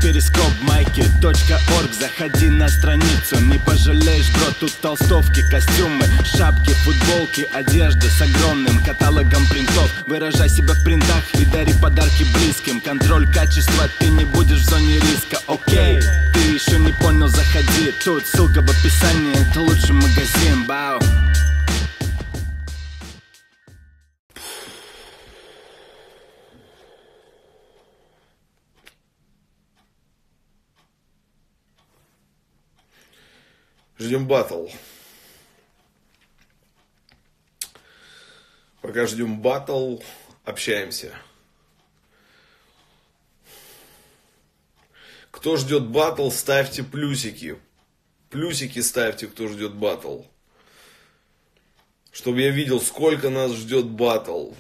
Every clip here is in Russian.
перископ майки.орг. Заходи на страницу, не пожалеешь, бро. Тут толстовки, костюмы, шапки, футболки, одежда с огромным каталогом принтов. Выражай себя в принтах и дари подарки близким. Контроль качества, ты не будешь в зоне риска. Окей, ты еще не понял, заходи. Тут ссылка в описании, это лучший магазин. Бау. Ждем батл. Пока ждем батл, общаемся. Кто ждет батл, ставьте плюсики. Плюсики ставьте, кто ждет батл. Чтобы я видел, сколько нас ждет батл.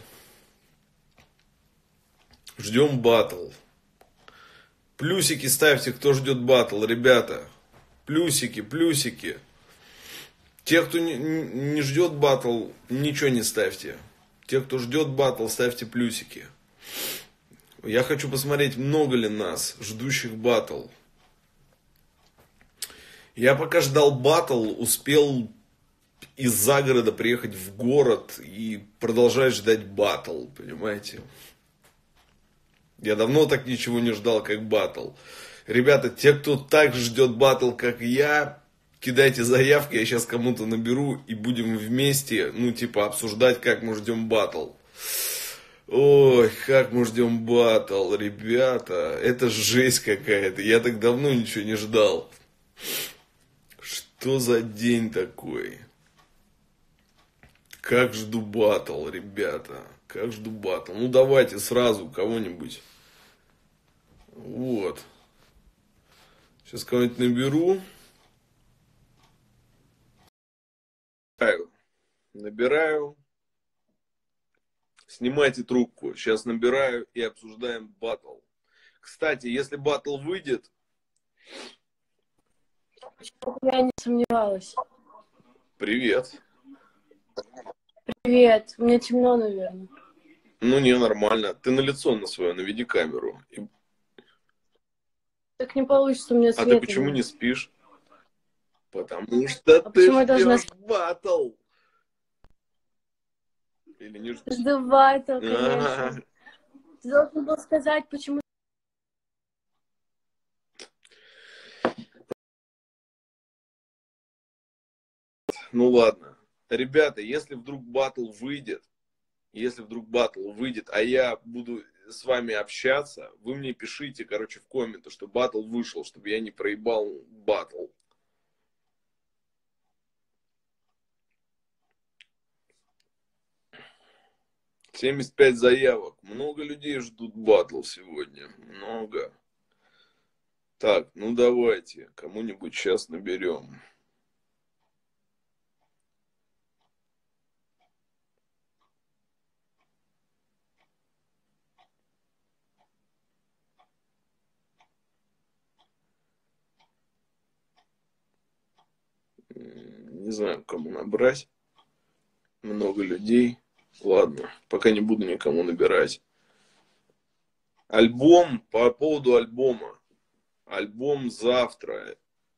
Ждем батл. Плюсики ставьте, кто ждет батл, ребята. Плюсики, плюсики. Те, кто не ждет батл, ничего не ставьте. Те, кто ждет батл, ставьте плюсики. Я хочу посмотреть, много ли нас, ждущих батл. Я пока ждал батл, успел из загорода приехать в город и продолжать ждать батл, понимаете? Я давно так ничего не ждал, как батл. Ребята, те, кто так же ждет батл, как я, кидайте заявки, я сейчас кому-то наберу и будем вместе, обсуждать, как мы ждем батл. Ой, как мы ждем батл, ребята, это жесть какая-то, я так давно ничего не ждал. Что за день такой? Как жду батл, ребята, как жду батл. Ну давайте сразу кого-нибудь. Вот. Сейчас кого-нибудь наберу. Набираю. Снимайте трубку. Сейчас набираю и обсуждаем батл. Кстати, если батл выйдет... Я не сомневалась. Привет. Привет. Мне темно, наверное. Ну, не, нормально. Ты на лицо на свое наведи камеру. Так не получится, у меня света. А ты почему не спишь? Потому что ты ждешь батл. Или не ждешь? Жду батл, конечно. Ты должен был сказать, почему... Ну ладно. Ребята, если вдруг батл выйдет, а я буду с вами общаться, вы мне пишите, в комменты, что батл вышел, чтобы я не проебал батл. $75 заявок. Много людей ждут батл сегодня. Много. Так, ну давайте. Кому-нибудь сейчас наберем. Не знаю, кому набрать. Много людей. Ладно, пока не буду никому набирать. Альбом, по поводу альбома. Альбом завтра.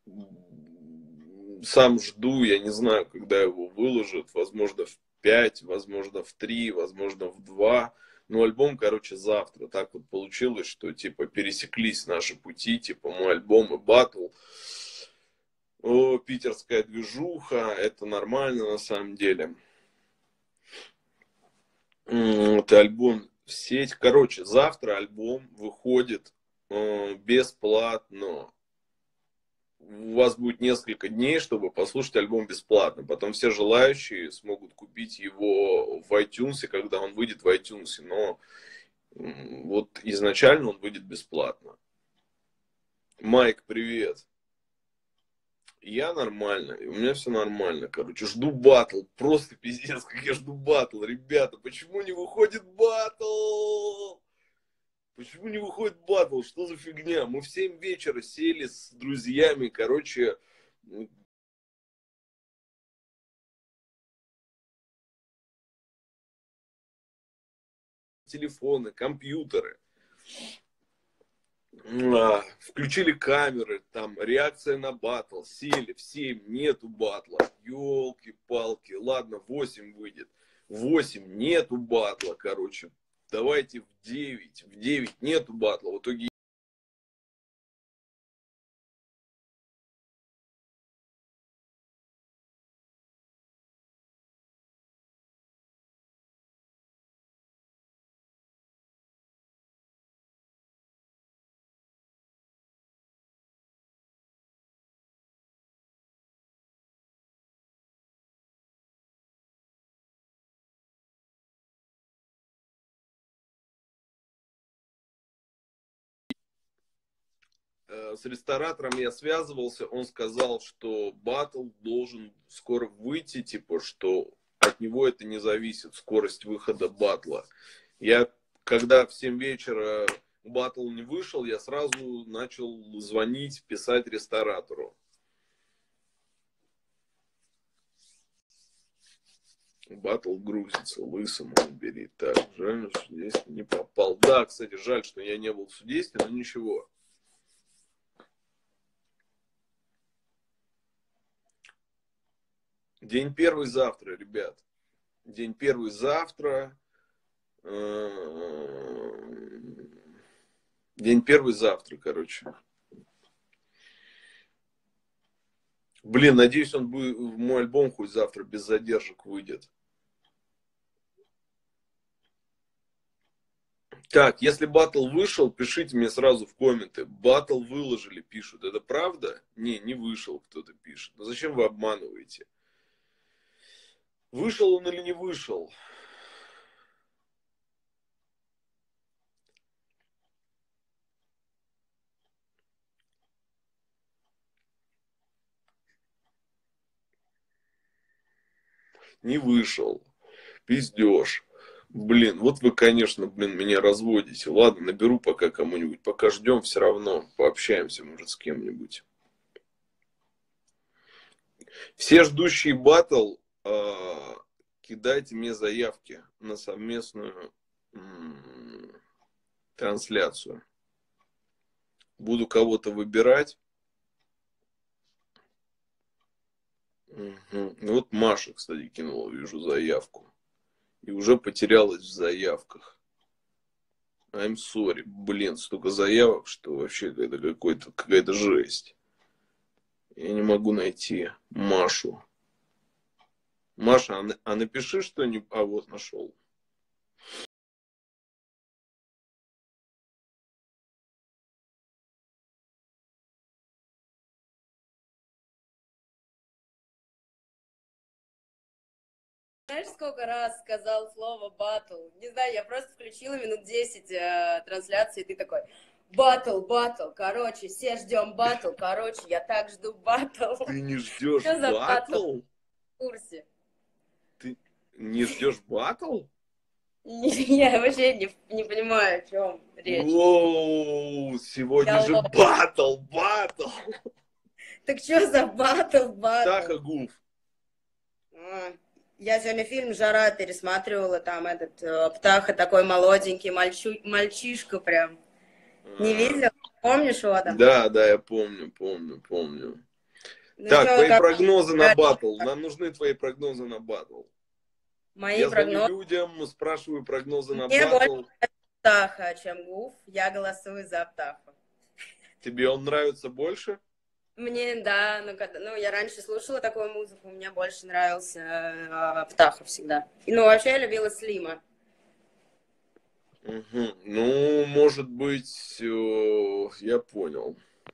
Сам жду, я не знаю, когда его выложат. Возможно, в 5, возможно, в 3, возможно, в 2. Но альбом, завтра. Так вот получилось, что, пересеклись наши пути. Мой альбом и батл. О, питерская движуха. Это нормально, на самом деле. Это альбом в сеть. Завтра альбом выходит бесплатно. У вас будет несколько дней, чтобы послушать альбом бесплатно. Потом все желающие смогут купить его в iTunes, когда он выйдет в iTunes. Но вот изначально он выйдет бесплатно. Майк, привет. Я нормально, у меня все нормально, жду батл, просто пиздец, как я жду батл, ребята, почему не выходит батл? Почему не выходит батл, что за фигня? Мы в 7 вечера сели с друзьями, телефоны, компьютеры. Включили камеры, там реакция на батл, сели, в 7 нету батла, елки-палки, ладно, 8 выйдет, 8 нету батла, короче, давайте в 9 нету батла, в итоге с ресторатором я связывался, он сказал, что батл должен скоро выйти, типа, что от него это не зависит, скорость выхода батла. Я, когда в 7 вечера батл не вышел, я сразу начал звонить, писать ресторатору. Батл грузится, лысому бери. Так, жаль, что здесь не попал. Да, кстати, жаль, что я не был в судействе, но ничего. День первый завтра, ребят. День первый завтра. День первый завтра, короче. Блин, надеюсь, он будет, мой альбом хоть завтра без задержек выйдет. Так, если батл вышел, пишите мне сразу в комменты. Батл выложили, пишут. Это правда? Не вышел, кто-то пишет. Но зачем вы обманываете? Вышел он или не вышел? Не вышел. Пиздеж. Блин, вот вы, конечно, меня разводите. Ладно, наберу пока кому-нибудь. Пока ждем, все равно пообщаемся, может, с кем-нибудь. Все ждущие батл, кидайте мне заявки на совместную трансляцию. Буду кого-то выбирать. Угу. Вот Маша, кстати, кинула, вижу, заявку. И уже потерялась в заявках. I'm sorry. Блин, столько заявок, что вообще это какая-то жесть. Я не могу найти Машу. Маша, напиши что-нибудь. А вот нашел. Знаешь, сколько раз сказал слово батл? Не знаю, я просто включила минут 10 трансляции, и ты такой, батл, короче, все ждем батл, короче, я так жду батл. Ты не ждешь батл? В курсе. Ты не ждешь батл? Я вообще не понимаю, о чем речь. Воу, сегодня же батл. Так что за батл? Птаха Гуф. Я сегодня фильм «Жара» пересматривала, там этот Птаха такой молоденький, мальчишка прям. Не видел? Помнишь его там? Да, я помню. Ну, так, твои прогнозы на батл. Нам нужны твои прогнозы на батл. Мои прогнозы? Людям спрашиваю прогнозы на Мне батл. больше Птаха, чем Гуф. Я голосую за Птаху. Тебе он нравится больше? Мне, да, я раньше слушала такую музыку, мне больше нравился Птаха всегда. Вообще я любила Слима. Угу. Ну, может быть, я понял.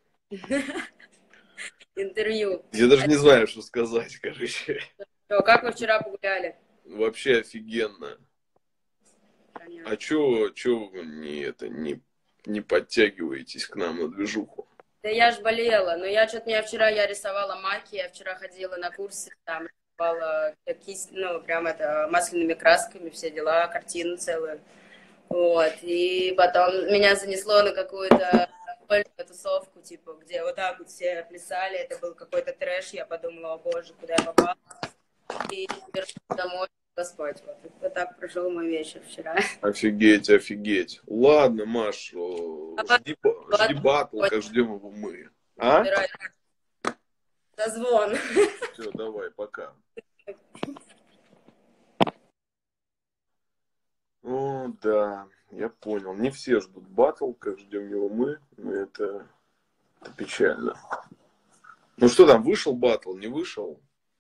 Интервью. Я даже не знаю, что сказать, короче. Как вы вчера погуляли? Вообще офигенно. Понятно. А чё вы не подтягиваетесь к нам на движуху? Да я ж болела, но я рисовала маки, я вчера ходила на курсы, там рисовала масляными красками, все дела, картину целую. Вот, и потом меня занесло на какую-то тусовку, типа, где вот так вот все плясали, это был какой-то трэш, я подумала, о боже, куда я попала, и вернулась домой спать. Вот так прошел мой вечер вчера. Офигеть. Ладно, Маш, жди батл, как ждем его мы. А? Дозвон. Все, давай, пока. О, да, я понял. Не все ждут батл, как ждем его мы. Но это печально. Ну что там, вышел батл, не вышел?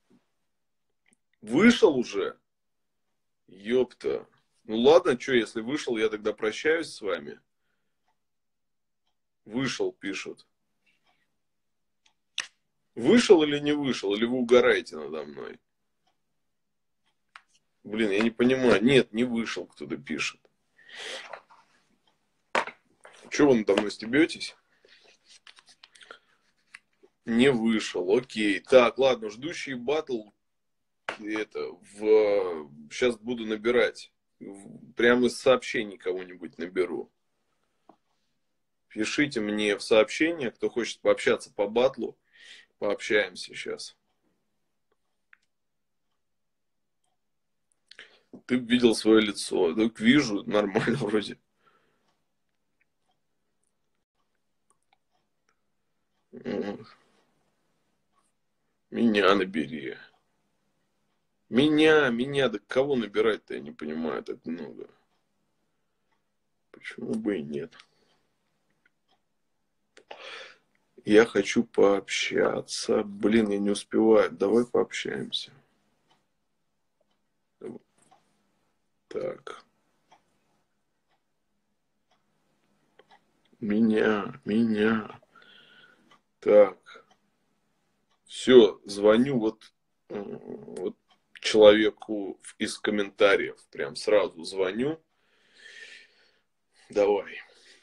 Вышел уже? Ёпта. Ну ладно, что, если вышел, я тогда прощаюсь с вами. Вышел, пишут. Вышел или не вышел? Или вы угораете надо мной? Блин, я не понимаю. Нет, не вышел, кто-то пишет. Чего вы надо мной стебетесь? Не вышел, окей. Так, ладно, ждущий батл. Сейчас буду набирать. Прямо из сообщений кого-нибудь наберу. Пишите мне в сообщения, кто хочет пообщаться по батлу. Пообщаемся сейчас. Ты видел свое лицо. Так вижу, нормально вроде. Меня набери. Меня, да кого набирать-то, я не понимаю, так много. Почему бы и нет? Я хочу пообщаться. Блин, я не успеваю. Давай пообщаемся. Так. Меня. Так. Все, звоню вот человеку из комментариев. Прям сразу звоню. Давай.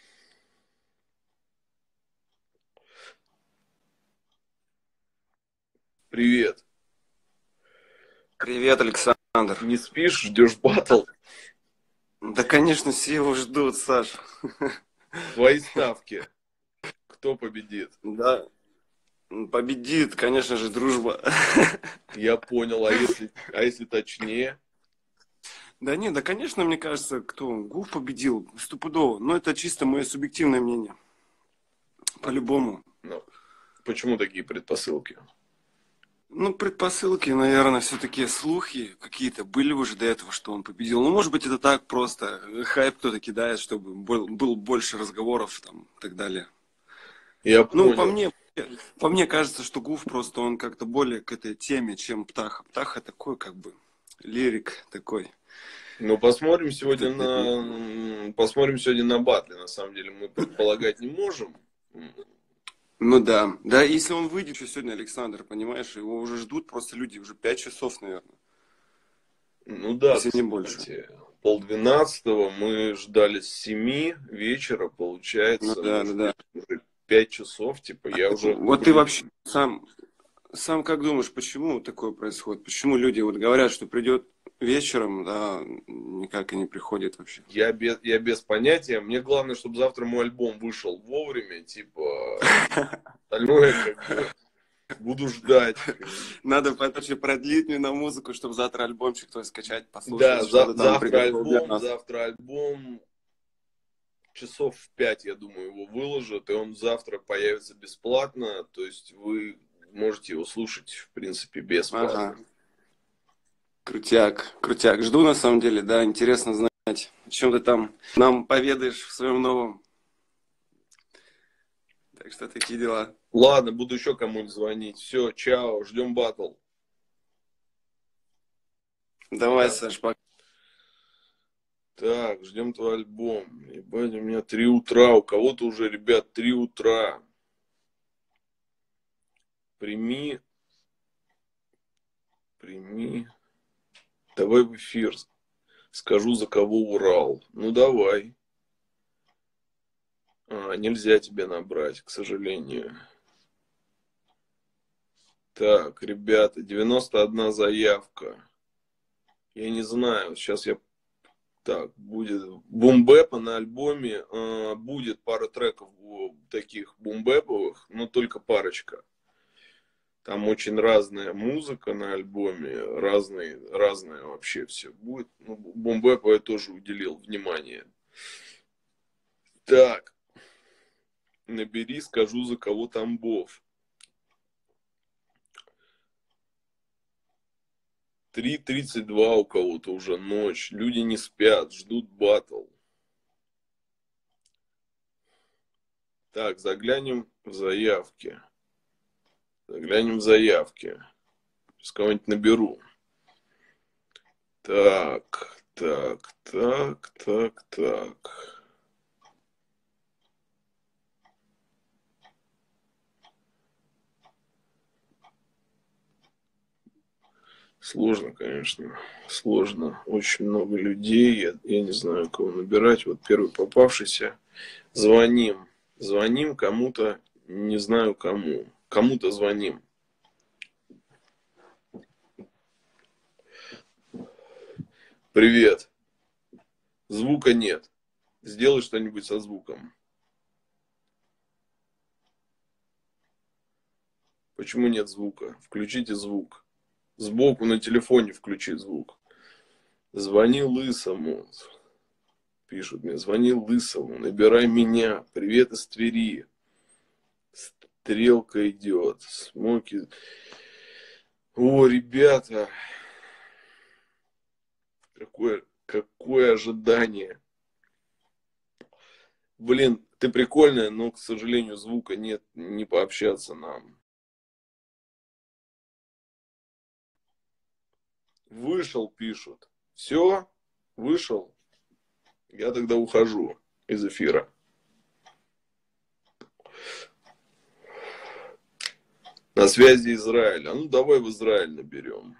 Привет. Привет, Александр. Не спишь, ждешь батл? Да, конечно, все его ждут, Саш. Твои ставки. Кто победит? Да, победит, конечно же, дружба. Я понял, а если точнее? Да нет, да, конечно, мне кажется, кто? Гуф победил, стопудово. Но это чисто мое субъективное мнение. По-любому. Ну, почему такие предпосылки? Ну, предпосылки, наверное, все-таки слухи какие-то были уже до этого, что он победил. Ну, может быть, это так просто. Хайп кто-то кидает, чтобы был больше разговоров там и так далее. Я Ну, понял. по мне кажется, что Гуф просто он как-то более к этой теме, чем Птаха. Птаха такой, как бы, лирик такой. Ну, посмотрим сегодня на батле, на самом деле. Мы предполагать не можем. Ну да. Да, если он выйдет еще сегодня, Александр, понимаешь, его уже ждут просто люди, уже 5 часов, наверное. Ну да, если не больше. 11:30, мы ждали с 7 вечера, получается. Ну да. Уже 5 часов, типа, я уже... Вот ты вообще сам как думаешь, почему такое происходит? Почему люди вот говорят, что придет вечером, да, никак и не приходит вообще? Я без понятия. Мне главное, чтобы завтра мой альбом вышел вовремя, типа, остальное как бы буду ждать. Надо продлить мне на музыку, чтобы завтра альбомчик твой скачать, послушать. Да, завтра альбом часов в 5, я думаю, его выложат, и он завтра появится бесплатно, то есть вы можете его слушать, в принципе, бесплатно. Ага. Крутяк. Жду, на самом деле, да, интересно знать, о чем ты там нам поведаешь в своем новом. Так что такие дела. Ладно, буду еще кому-нибудь звонить. Все, чао, ждем батл. Давай, Саш, пока. Так, ждем твой альбом. Ебать, у меня 3 утра. У кого-то уже, ребят, 3 утра. Прими. Давай в эфир. Скажу, за кого Урал. Ну, давай. Нельзя тебя набрать, к сожалению. Так, ребята, 91 заявка. Я не знаю, сейчас я... Так, будет бумбэпа на альбоме. Будет пара треков таких бумбэповых, но только парочка. Там очень разная музыка на альбоме, разное вообще все будет. Ну, бумбэпу я тоже уделил внимание. Так, Набери, скажу, за кого Тамбов. 3:32 у кого-то уже ночь. Люди не спят, ждут батл. Так, заглянем в заявки. Заглянем в заявки. Сейчас кого-нибудь наберу. Так. Сложно, конечно. Сложно. Очень много людей. Я не знаю, кого набирать. Вот первый попавшийся. Звоним. Звоним кому-то, не знаю кому. Кому-то звоним. Привет. Звука нет. Сделай что-нибудь со звуком. Почему нет звука? Включите звук. Сбоку на телефоне включи звук. Звони Лысому. Пишут мне. Звони Лысому. Набирай меня. Привет из Твери. Стрелка идет. Смоки. О, ребята. Какое ожидание. Блин, ты прикольная, но, к сожалению, звука нет, не пообщаться нам. Вышел, пишут. Все, вышел. Я тогда ухожу из эфира. На связи Израиль. А ну давай в Израиль наберем.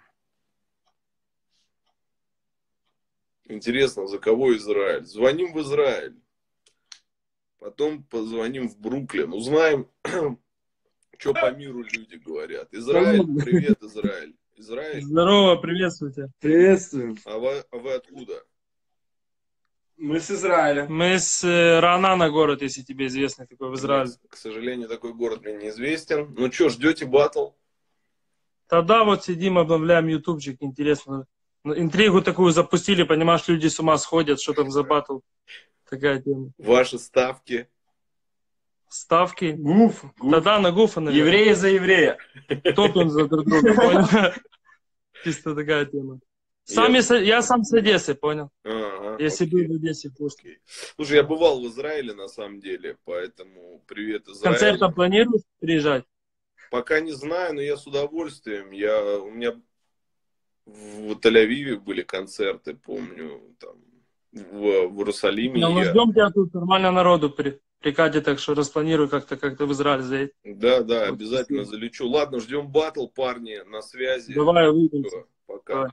Интересно, за кого Израиль? Звоним в Израиль. Потом позвоним в Бруклин. Узнаем, что по миру люди говорят. Израиль, привет, Израиль. Израиль. Здорово, приветствую тебя. Приветствую. А вы откуда? Мы с Израиля. Мы с Раанана город, если тебе известный такой в Израиле. Нет, к сожалению, такой город мне неизвестен. Ну что, ждете батл? Тогда вот сидим, обновляем ютубчик, интересно. Интригу такую запустили, понимаешь, люди с ума сходят, что там за батл. Такая тема. Ваши ставки? Ставки? Гуф. Тогда на Гуфа, наверное. Евреи за еврея. Топим за друг друга, понял? Чисто такая тема. Я сам с Одессы, понял? Ага, Если был в Одессе, пусть. Слушай, я бывал в Израиле на самом деле, поэтому привет, Израиль. Концертом планируешь приезжать? Пока не знаю, но я с удовольствием. У меня в Тель-Авиве были концерты, помню, там, в Иерусалиме. Ну, мы ждем тебя тут, нормально народу прикатит, так что распланируй как-то в Израиль заедь. Да, Вот, обязательно залечу. Ладно, ждем батл, парни, на связи. Давай увидимся. Всё, пока. Давай.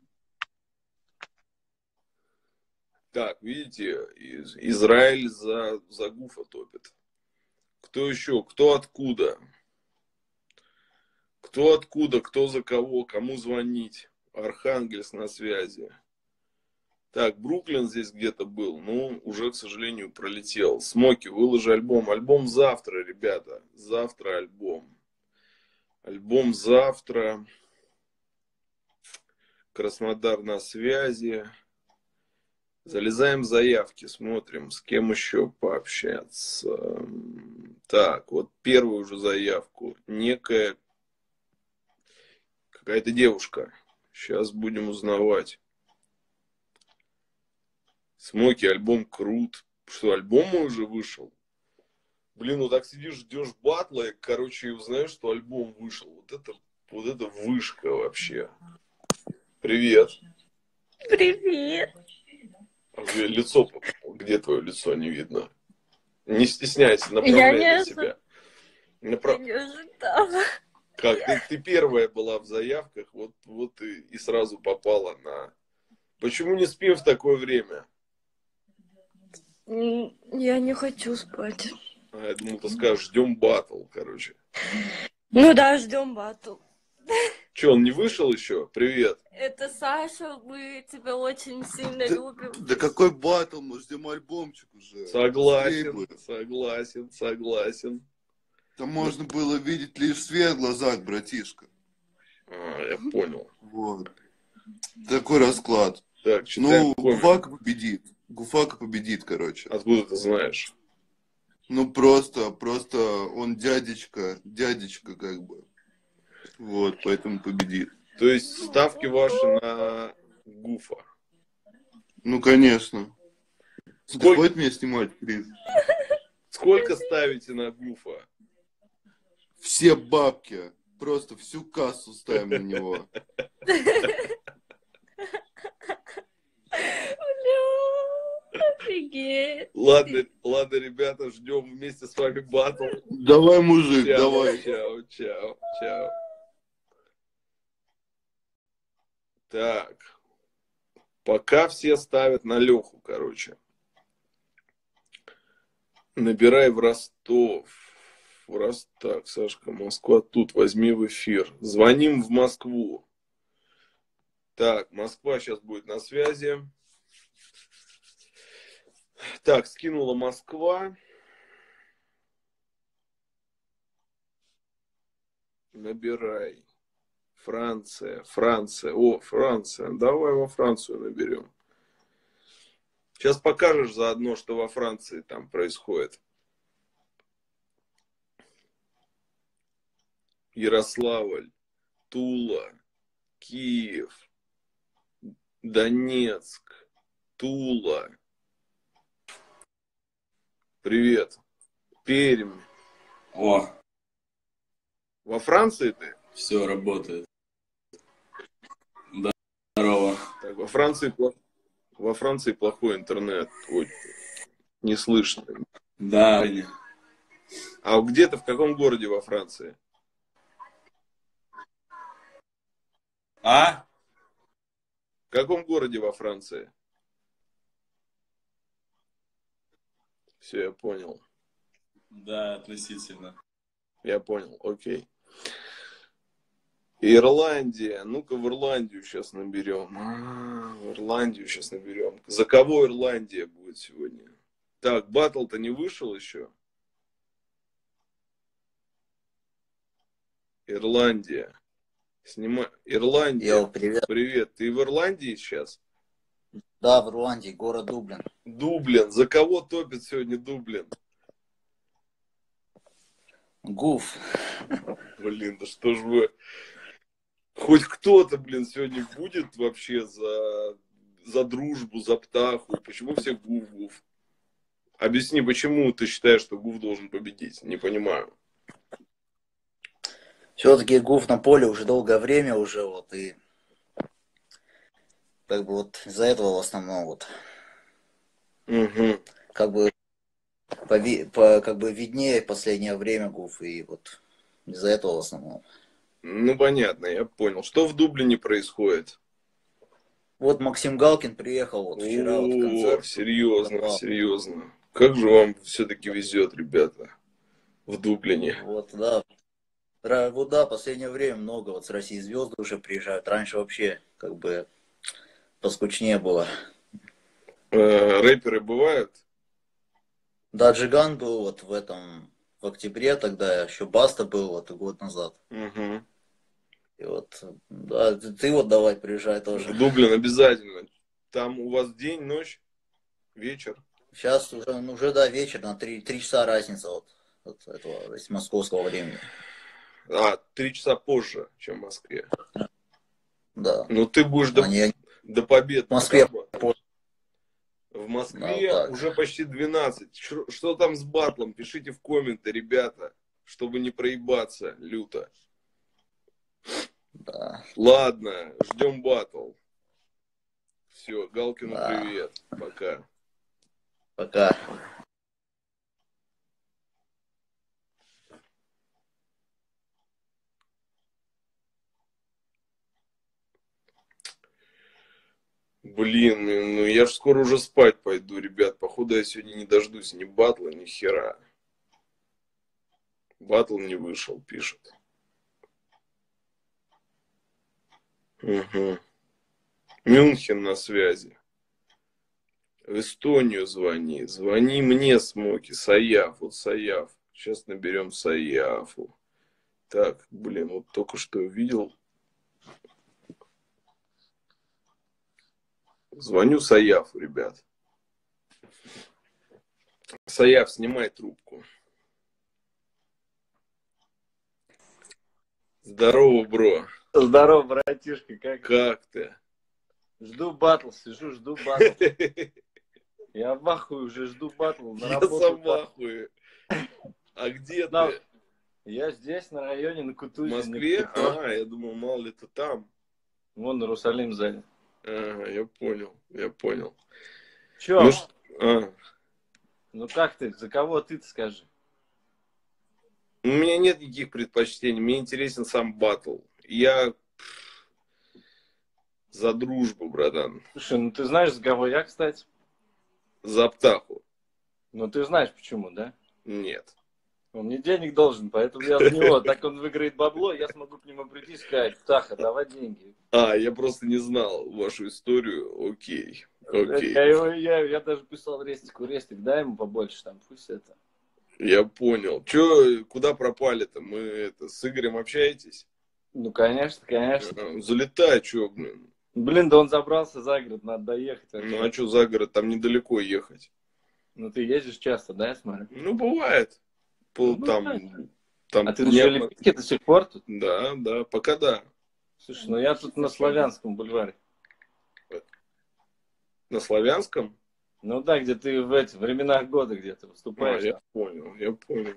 Так, видите, Израиль за Гуфа топит. Кто еще? Кто откуда? Кто откуда? Кто за кого? Кому звонить? Архангельск на связи. Так, Бруклин здесь где-то был, но уже, к сожалению, пролетел. Смоки, выложи альбом. Альбом завтра, ребята. Завтра альбом. Альбом завтра. Краснодар на связи. Залезаем в заявки, смотрим, с кем еще пообщаться. Так, вот первую уже заявку. Некая какая-то девушка. Сейчас будем узнавать. Смоки, альбом крут. Что, альбом уже вышел? Блин, ну так сидишь, ждешь батла, и, короче, и узнаешь, что альбом вышел. Вот это вышка вообще. Привет. Привет. Лицо, где твое лицо, не видно. Не стесняйся, направляй на себя. Я не ожидала. Как? Ты первая была в заявках, вот и сразу попала на... Почему не спим в такое время? Я не хочу спать. Я думал, ты скажешь, ждем батл, короче. Ну да, ждем батл. Че, он не вышел еще? Привет. Это Саша, мы тебя очень сильно любим. Да какой батл, мы ждем альбомчик уже. Согласен. Там можно было видеть лишь свет в глазах, братишка. Я понял. Вот. Такой расклад. Так, читаем Ну, коммент. Гуфака победит. Гуфака победит, короче. Откуда ты знаешь? Ну, просто он дядечка как бы. Вот, поэтому победит. То есть ставки ваши на Гуфа. Ну, конечно. Да Сколько, хватит меня снимать, Крис. сколько ставите на Гуфа? Все бабки. Просто всю кассу ставим на него. Офигеть. Ладно, ребята, ждем вместе с вами батл. Давай, мужик, Чао, давай. чао. Так. Пока все ставят на Леху, короче. Набирай в Ростов. Так, Сашка, Москва тут, возьми в эфир. Звоним в Москву. Так, Москва сейчас будет на связи. Так, скинула Москва. Набирай. Франция. О, Франция. Давай во Францию наберем. Сейчас покажешь заодно, что во Франции там происходит. Ярославль, Тула, Киев, Донецк, Тула. Привет. Пермь. О, Во Франции ты? все работает. Здорово. Так, во Франции плохой интернет. Ой, не слышно. Да, А где ты, в каком городе во Франции? а? В каком городе во Франции? Все, я понял. Да, относительно. Я понял, окей. Ирландия. Ну-ка в Ирландию сейчас наберем. В Ирландию сейчас наберем. За кого Ирландия будет сегодня? Так, батл-то не вышел еще? Ирландия. Снимай. Ирландия. Йоу, привет. Привет. Ты в Ирландии сейчас? Да, в Ирландии, город Дублин. Дублин. За кого топит сегодня Дублин? Гуф. Блин, да что ж вы... Хоть кто-то, блин, сегодня будет вообще за дружбу, за птаху. Почему все гуф-гуф? Объясни, почему ты считаешь, что гуф должен победить? Не понимаю. Все-таки Гуф на поле уже долгое время уже вот и как бы вот из-за этого в основном вот Угу. как бы как бы виднее в последнее время Гуф и вот из-за этого в основном. Ну, понятно, я понял. Что в Дублине происходит? Вот Максим Галкин приехал вот вчера вот в О, концерт. серьезно, Да. серьезно. Как же вам все-таки везет, ребята, в Дублине? Вот, да. Вот да, последнее время много вот с России звезды уже приезжают. Раньше вообще как бы поскучнее было. Рэперы бывают? Да, Джиган был вот в октябре тогда, еще Баста был вот год назад. Угу. И вот, да, ты вот давай приезжай тоже. В Дублин обязательно. Там у вас день, ночь, вечер? Сейчас уже, ну, уже да, вечер, на 3 часа разница от этого, из московского времени. 3 часа позже, чем в Москве. Да. Ну, ты будешь до победы. В Москве. В Москве Да, уже почти 12. Что там с батлом? Пишите в комменты, ребята, чтобы не проебаться люто. Да. Ладно, ждем батл. Все, Галкину Да. привет. Пока. Пока. Блин, ну я ж скоро уже спать пойду, ребят. Походу я сегодня не дождусь ни батла, ни хера. Батл не вышел, пишет. Угу. Мюнхен на связи. В Эстонию звони. Звони мне, Смоки. Саяф. Вот Саяф. Сейчас наберем Саяфу. Так, блин, вот только что увидел. Звоню Саяфу, ребят. Саяв, снимай трубку. Здорово, бро. Здорово, братишка, Как ты? Жду батл, сижу, жду батл. Я в ахуе уже, жду батл. На Я работу. сам в ахуе. А где Да. ты? Я здесь, на районе, на В Кутузине. Москве? Я думал, мало ли ты там. Вон Иерусалим сзади. Ага, я понял. Чё? Ну, Ну как ты? За кого ты-то скажи? у меня нет никаких предпочтений. Мне интересен сам батл. Я за дружбу, братан. Слушай, ну ты знаешь, за кого я, кстати? За Птаху. Ну ты знаешь почему, да? Нет. Он мне денег должен, поэтому я за него. Так он выиграет бабло, я смогу к нему прийти и сказать: Птаха, давай деньги. Я просто не знал вашу историю. Окей. Я даже писал Рестику: Рестик, дай ему побольше там, пусть это. Я понял. Че, куда пропали-то? Мы с Игорем общаетесь? Ну, конечно. Залетай, че, блин. Блин, да он забрался за город, надо доехать. Вообще. Ну, а что за город? Там недалеко ехать. Ну, ты ездишь часто, да, я смотрю? Ну, бывает. Там а ты на Липецке до сих пор тут? Да, пока да. Слушай, ну я тут на Славянском бульваре. На Славянском? Ну да, где ты в этих временах года где-то выступаешь. Я понял.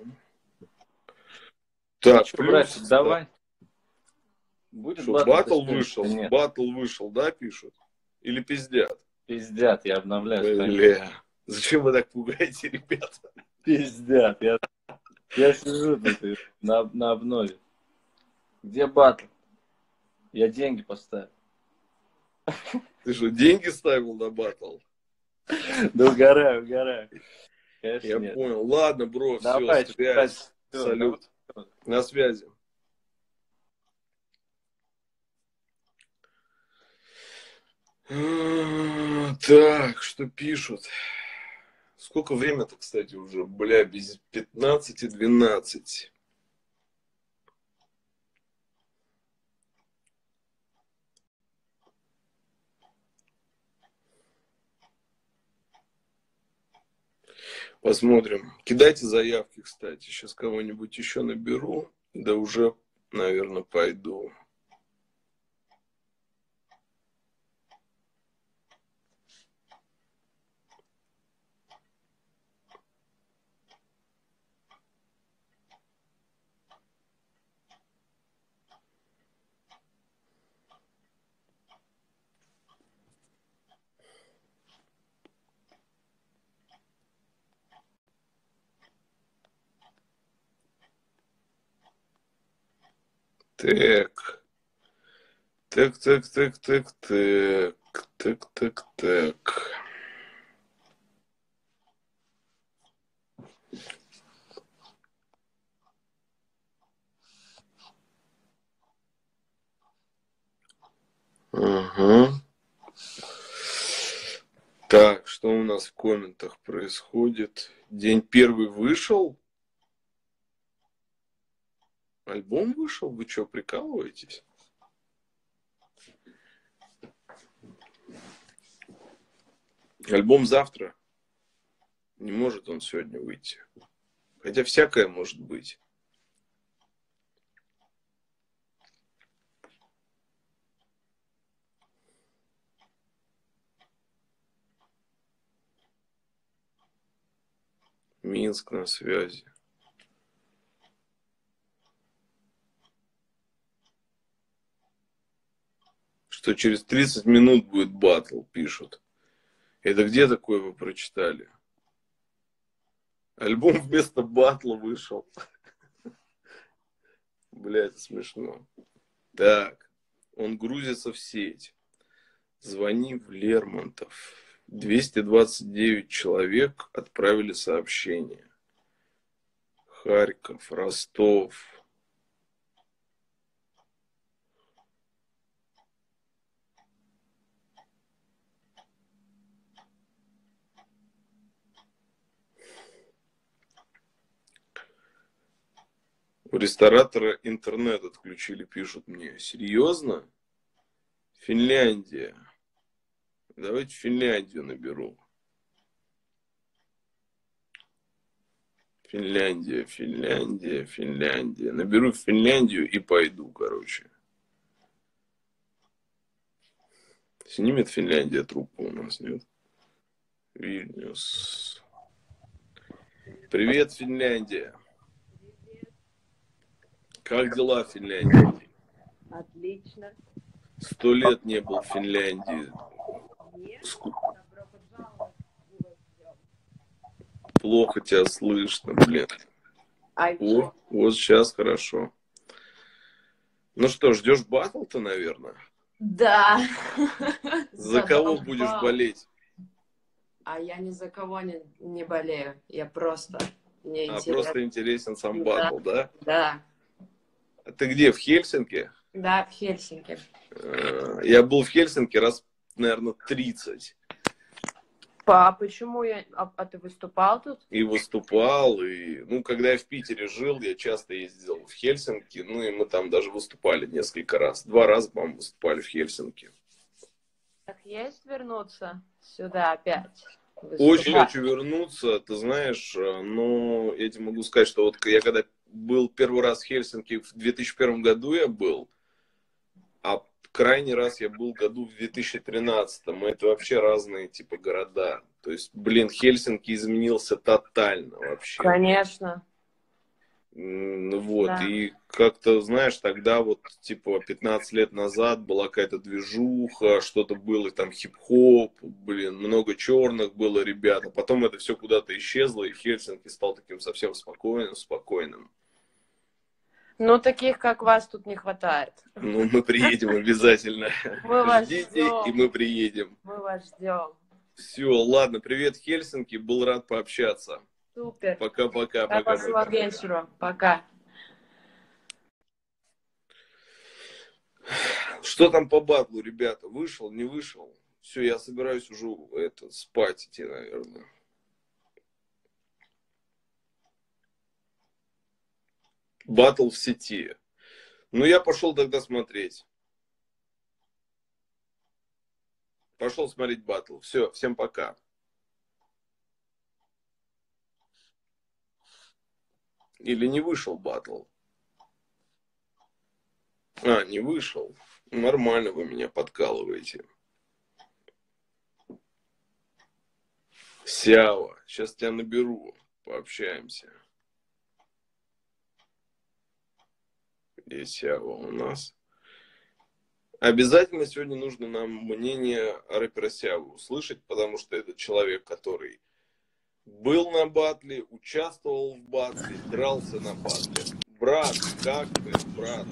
Так, что, братик, давай. Будет батл вышел? Батл вышел, да, пишут? Или пиздят? Пиздят, я обновляю. Зачем вы так пугаете, ребята? Пиздят, я сижу тут на обнове. Где батл? Я деньги поставил. Ты что, деньги ставил на батл? Да угораю. Конечно, я нет. понял. Ладно, бро, давай, все, связь. Салют. Давай. На связи. Так, что пишут? Сколько время-то, кстати, уже? Без 15:12. Посмотрим. Кидайте заявки, кстати. Сейчас кого-нибудь еще наберу. Да уже, наверное, пойду. Так. Ага. Так, что у нас в комментах происходит? День первый вышел? Альбом вышел? Вы что, прикалываетесь? Альбом завтра. Не может он сегодня выйти. Хотя всякое может быть. Минск на связи. Что через 30 минут будет батл, пишут. Это где такое вы прочитали? Альбом вместо батла вышел. Блядь, смешно. Так, он грузится в сеть. Звони в Лермонтов. 229 человек отправили сообщение. Харьков, Ростов. У ресторатора интернет отключили, пишут мне. Серьезно? Финляндия. Давайте Финляндию наберу. Финляндия, Финляндия, Финляндия. Наберу Финляндию и пойду, короче. Снимет Финляндия трубку у нас, нет? Вильнюс. Привет, Финляндия. Как дела в Финляндии? Отлично. 100 лет не был в Финляндии. Плохо тебя слышно, блин. Вот сейчас хорошо. Ну что, ждешь батл-то, наверное? Да. За кого будешь болеть? А я ни за кого не болею. Я просто... Мне интересно. Просто интересен сам батл, да? Да. А ты где, в Хельсинки? Да, в Хельсинки. Я был в Хельсинки раз, наверное, 30. Почему я... А ты выступал тут? И выступал, и... Ну, когда я в Питере жил, я часто ездил в Хельсинки, ну, и мы там даже выступали несколько раз. 2 раза, по-моему, выступали в Хельсинки. Так есть вернуться сюда опять? Очень хочу вернуться, ты знаешь, но я тебе могу сказать, что вот я когда был первый раз в Хельсинки в 2001 году я был, а крайний раз я был году в 2013, и это вообще разные типа города. То есть, блин, Хельсинки изменился тотально вообще. Конечно. Вот, Да. и как-то, знаешь, тогда вот, типа, 15 лет назад была какая-то движуха, что-то было, там, хип-хоп, блин, много черных было ребят, а потом это все куда-то исчезло, и Хельсинки стал таким совсем спокойным. Ну, таких, как вас, тут не хватает. Ну, мы приедем обязательно. Мы вас Ждите, ждем. и мы приедем. Мы вас ждем. Все, ладно, привет, Хельсинки, был рад пообщаться. Супер. Пока-пока. Хорошего вечера. Пока. Что там по батлу, ребята? Вышел, не вышел? Все, я собираюсь уже спать идти, наверное. Батл в сети. Ну, я пошел тогда смотреть. Пошел смотреть батл. Все, всем пока. Или не вышел батл? А, не вышел. Нормально вы меня подкалываете. Сява, сейчас тебя наберу. Пообщаемся. Где Сява у нас? Обязательно сегодня нужно нам мнение рэпера Сявы услышать, потому что это человек, который был на батле, участвовал в батле, дрался на батле. Брат, как ты, брат?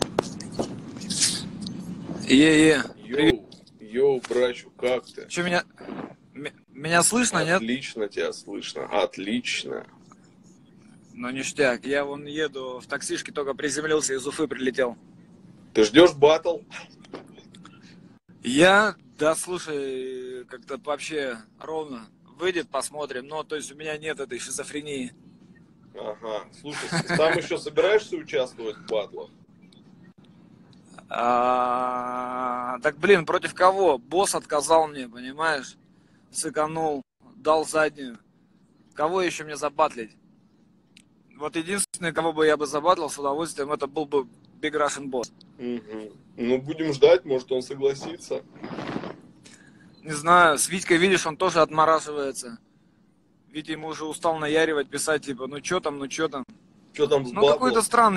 Йоу, брачу, как ты? Что, меня слышно, нет? Отлично тебя слышно, отлично. Ну, ништяк. Я вон еду в таксишке, только приземлился, из Уфы прилетел. Ты ждешь батл? Да, слушай, как-то вообще ровно. Выйдет, посмотрим. Но, то есть, у меня нет этой шизофрении. Ага. Слушай, сам еще собираешься участвовать в батлах? Так, блин, против кого? Босс отказал мне, понимаешь? Сыканул, дал заднюю. Кого еще мне забатлить? Вот единственное, кого бы я бы забатлил с удовольствием, это был бы Big Russian Boss. Угу. Ну, будем ждать, может, он согласится. Не знаю, с Витькой, видишь, он тоже отмораживается. Витя ему уже устал наяривать, писать, типа, ну что там. Что там с Ну, какой-то странный.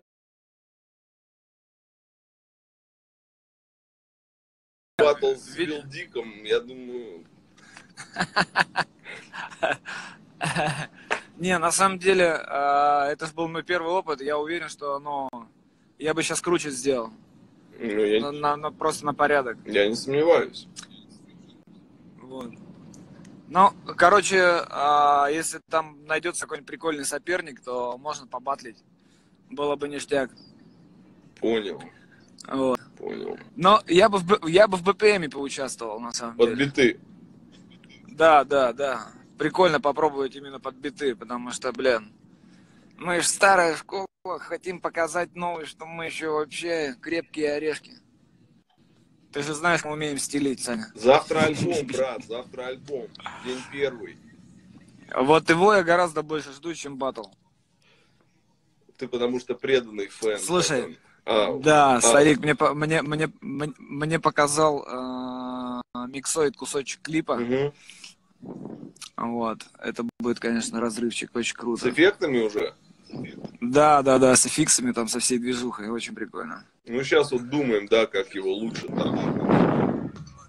Батл с Вилл Диком, я думаю... Не, на самом деле, это же был мой первый опыт. Я уверен, что я бы сейчас круче сделал. Просто на порядок. Я не сомневаюсь. Вот. Ну, короче, если там найдется какой-нибудь прикольный соперник, то можно побатлить. Было бы ништяк. Понял. Вот. Понял. Но я бы в БПМе поучаствовал, на самом деле. Под биты. Да. Прикольно попробовать именно под биты, потому что, блин, мы же старая школа, хотим показать новые, что мы еще вообще крепкие орешки. Ты же знаешь, мы умеем стелить, Саня. Завтра альбом, брат, завтра альбом. День первый. Вот его я гораздо больше жду, чем батл. Ты потому что преданный фэн. Слушай, А, да, а, старик мне показал Миксоид кусочек клипа. мгм. Вот. Это будет, конечно, разрывчик, очень С круто. эффектами уже? Да, с эффиксами, там, со всей движухой, очень прикольно. Ну, сейчас вот думаем, да, как его лучше там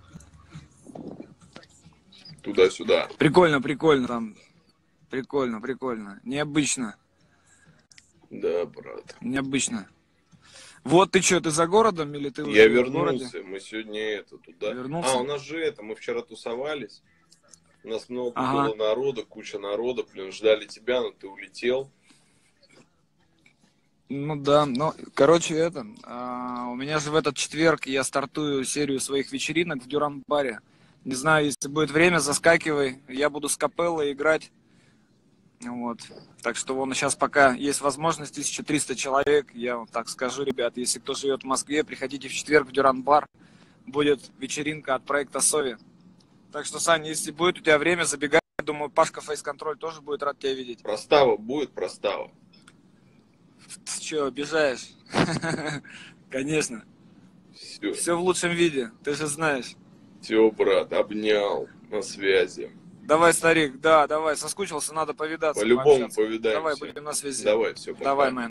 туда-сюда. Прикольно там. Прикольно. Необычно. Да, брат. Необычно. Вот ты что, ты за городом или ты Я уже в городе? вернулся, мы сегодня туда. Вернулся? У нас же мы вчера тусовались. У нас много Ага. было народа, куча народа, блин, ждали тебя, но ты улетел. Ну да, короче, у меня же в этот четверг я стартую серию своих вечеринок в Дюран-баре. Не знаю, если будет время, заскакивай, я буду с капеллой играть. Вот. Так что вон сейчас пока есть возможность, 1300 человек, я вам так скажу, ребят, если кто живет в Москве, приходите в четверг в Дюран-бар, будет вечеринка от проекта Сови. Так что, Саня, если будет у тебя время, забегай, думаю, Пашка Фейс-контроль тоже будет рад тебя видеть. Простава будет, простава. Ты что, обижаешь? Конечно. Все. Все в лучшем виде, ты же знаешь. Все, брат, обнял, на связи. Давай, старик, давай, соскучился, надо повидаться. По-любому пообщаться. повидаемся. Давай, будем на связи. Давай, все, пока. Давай, мэн.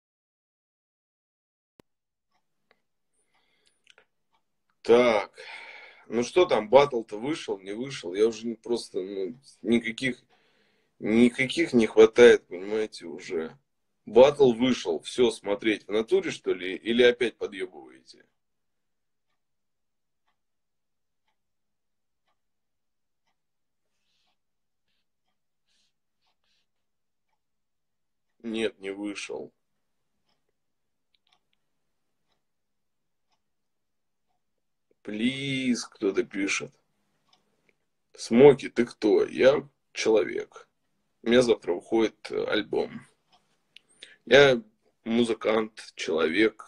Так, ну что там, батл-то вышел, не вышел? Я уже просто, никаких не хватает, понимаете, уже. Батл вышел, все смотреть в натуре, что ли, или опять подъебываете? Нет, не вышел. Плиз, кто-то пишет. Смоки, ты кто? Я человек. У меня завтра выходит альбом. Я музыкант, человек,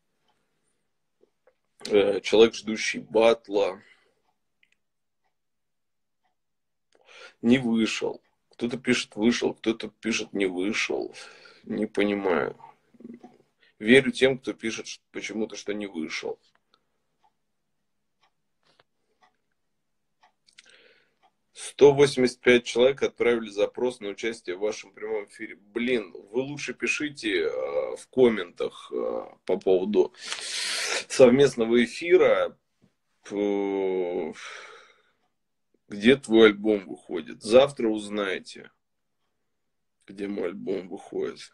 ждущий батла. Не вышел. Кто-то пишет вышел, кто-то пишет не вышел. Не понимаю. Верю тем, кто пишет почему-то, что не вышел. «185 человек отправили запрос на участие в вашем прямом эфире». Блин, вы лучше пишите в комментах по поводу совместного эфира, где твой альбом выходит. Завтра узнаете, где мой альбом выходит.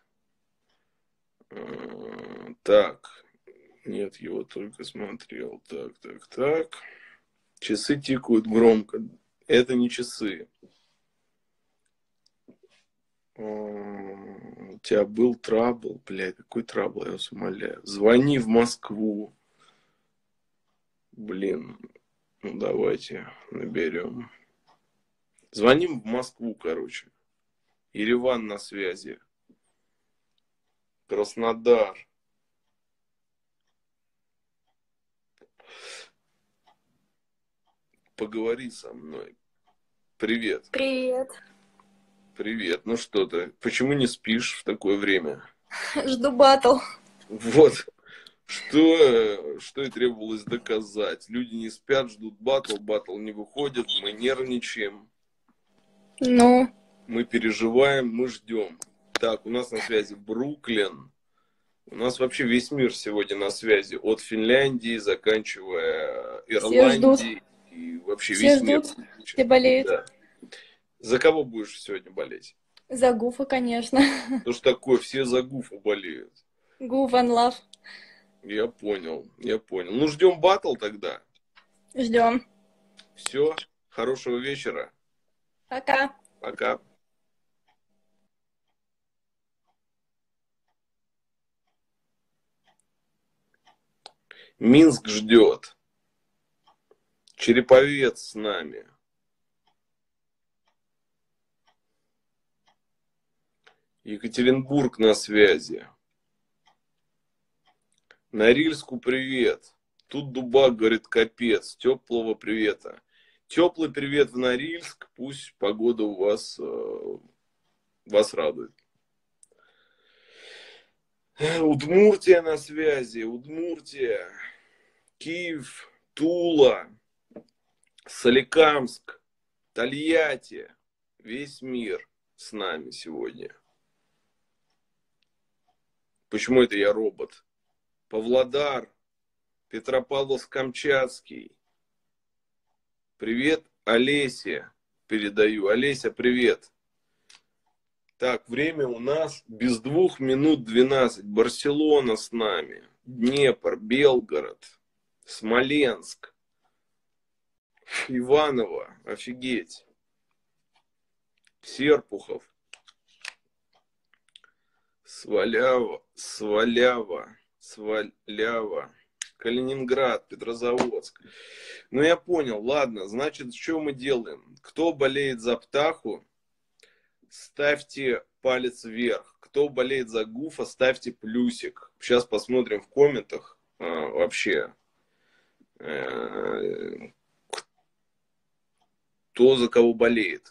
Так, нет, его только смотрел. Так. Часы тикают громко. Это не часы. У тебя был трабл, блядь, какой трабл, я вас умоляю. Звони в Москву. Блин, ну давайте наберем. Звоним в Москву, короче. Ереван на связи. Краснодар. Поговори со мной. Привет. Привет. Привет. Ну что ты? Почему не спишь в такое время? Жду батл. Вот. Что и требовалось доказать. Люди не спят, ждут батл не выходит, мы нервничаем. Ну? Мы переживаем, мы ждем. Так, у нас на связи Бруклин. У нас вообще весь мир сегодня на связи. От Финляндии, заканчивая Ирландией. И вообще Все весь мир. ждут. Все болеют. Да. За кого будешь сегодня болеть? За Гуфа, конечно. Что ж такое, все за Гуфу болеют. Гуф and love. Я понял. Ну, ждем батл тогда. Ждем. Все, хорошего вечера. Пока. Пока. Минск ждет. Череповец с нами. Екатеринбург на связи. Норильску привет. Тут Дубак говорит капец. Теплого привета. Теплый привет в Норильск. Пусть погода у вас радует. Удмуртия на связи. Удмуртия. Киев. Тула. Соликамск. Тольятти. Весь мир с нами сегодня. Почему это я робот? Павлодар. Петропавловск-Камчатский. Привет, Олесе. Передаю. Олеся, привет. Так, время у нас без 2 минут 12. Барселона с нами. Днепр, Белгород, Смоленск, Иваново. Офигеть. Серпухов. Свалява. Калининград, Петрозаводск. Ну, я понял. Ладно, значит, что мы делаем? Кто болеет за Птаху, ставьте палец вверх. Кто болеет за Гуфа, ставьте плюсик. Сейчас посмотрим в комментах вообще, кто за кого болеет.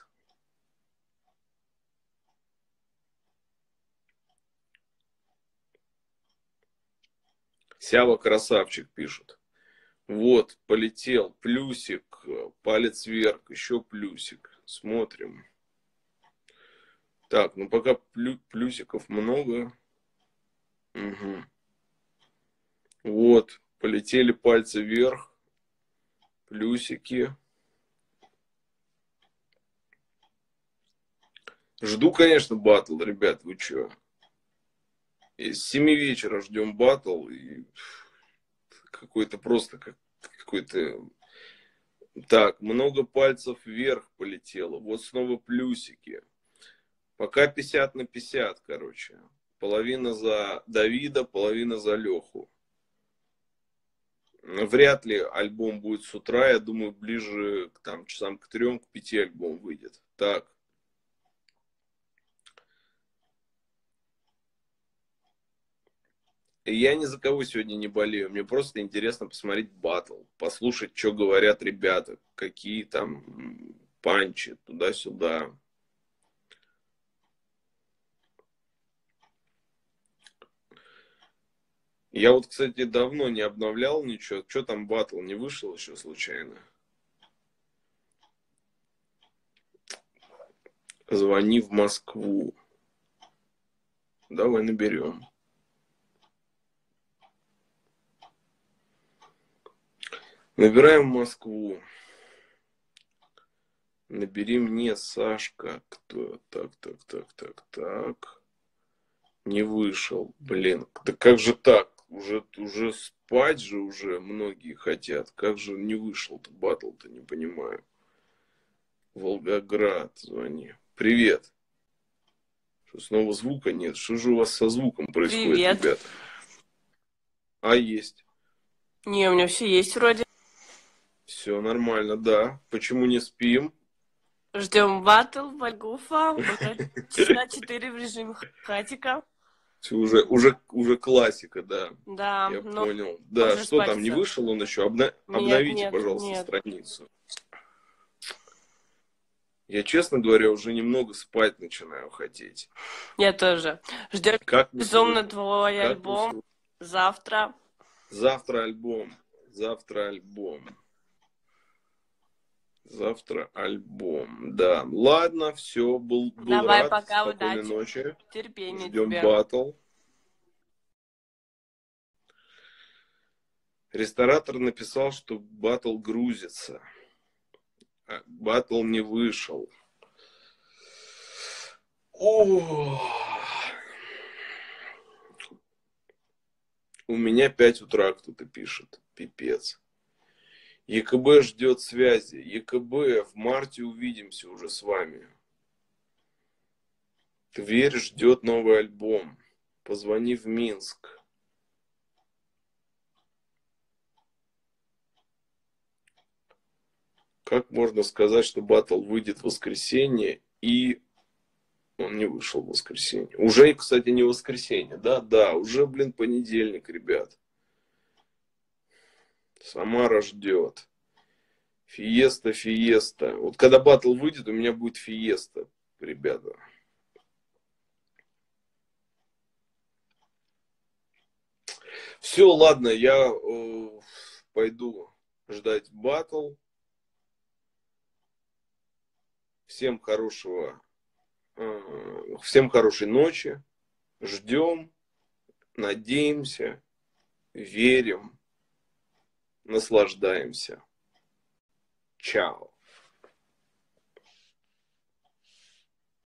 Сява красавчик пишут. Вот, полетел. Плюсик, палец вверх, еще плюсик. Смотрим. Так, ну пока плюсиков много. Угу. Вот, полетели пальцы вверх. Плюсики. Жду, конечно, батл, ребят, вы чё? С 7 вечера ждем батл. И какой-то просто какой-то... Так, много пальцев вверх полетело. Вот снова плюсики. Пока 50 на 50, короче. Половина за Давида, половина за Леху. Вряд ли альбом будет с утра. Я думаю, ближе там, часам к 3, к 5 альбом выйдет. Так. Я ни за кого сегодня не болею. Мне просто интересно посмотреть батл. Послушать, что говорят ребята. Какие там панчи туда-сюда. Я вот, кстати, давно не обновлял ничего. Что там батл не вышел еще случайно? Звони в Москву. Давай наберем. Набираем Москву. Набери мне, Сашка. Кто? Так. Не вышел. Блин. Да как же так? Уже спать же уже многие хотят. Как же не вышел-то батл-то, не понимаю. Волгоград, звони. Привет. Что, снова звука нет? Что же у вас со звуком происходит, Привет. ребята? А есть. Не, у меня все есть вроде. Все нормально, да. Почему не спим? Ждем батл, Вальгуфа. Часа 4 в режиме хатика. Уже классика, да. Да. Я понял. Да, что там, не вышел он еще? Обновите, пожалуйста, страницу. Я, честно говоря, уже немного спать начинаю хотеть. Я тоже. Ждем Как безумно твой как альбом. Завтра. Завтра альбом. Да. Ладно, все, был Давай, рад. пока, Спокойной удачи. ночи. Терпения Ждем тебе. батл. Ресторатор написал, что батл грузится. Батл не вышел. О! У меня 5 утра кто-то пишет. Пипец. ЕКБ ждет связи. ЕКБ, в марте увидимся уже с вами. Тверь ждет новый альбом. Позвони в Минск. Как можно сказать, что батл выйдет в воскресенье, и он не вышел в воскресенье? Уже, кстати, не воскресенье. Да, уже, понедельник, ребят. Самара ждет. Фиеста. Вот когда батл выйдет, у меня будет фиеста, ребята. Все, ладно, я пойду ждать батл. Всем хорошего, всем хорошей ночи. Ждем, надеемся, верим, наслаждаемся. Чао.